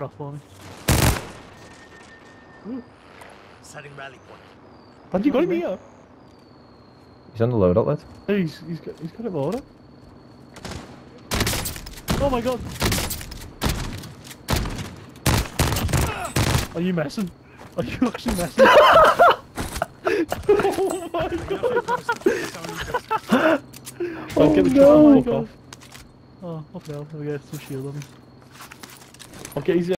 drop for me. Setting rally point. Have you got him here? He's on the load outlet. Hey, he's got him order. Oh my god! Are you messing? Are you actually messing? Oh my god! Oh get the no! fuck off. Oh, what the hell? We got some shield on me. Okay, he's